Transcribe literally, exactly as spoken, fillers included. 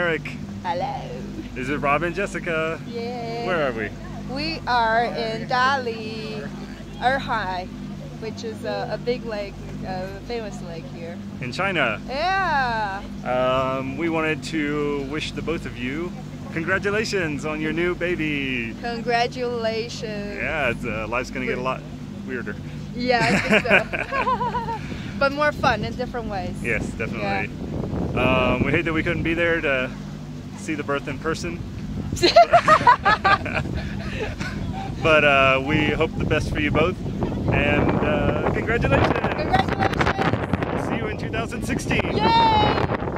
Eric. Hello. This is Rob and Jessica. Yeah. Where are we? We are in Dali, Erhai, which is a, a big lake, a famous lake here. In China. Yeah. Um, we wanted to wish the both of you congratulations on your new baby. Congratulations. Yeah, it's, uh, life's gonna get a lot weirder. Yeah, I think so. But more fun in different ways. Yes, definitely. Yeah. Um, we hate that we couldn't be there to see the birth in person. But uh, we hope the best for you both, and uh, congratulations! Congratulations! See you in two thousand sixteen! Yay!